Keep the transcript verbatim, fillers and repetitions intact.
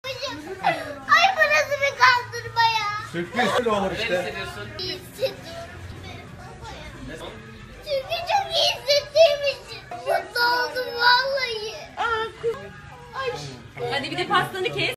Ay bu nasıl bir kandırma ya? Sürpriz olur işte. İyi hissediyorum be. Çünkü çok iyi hissettiğim için mutlu oldum vallahi. Hadi bir de pastanı kes.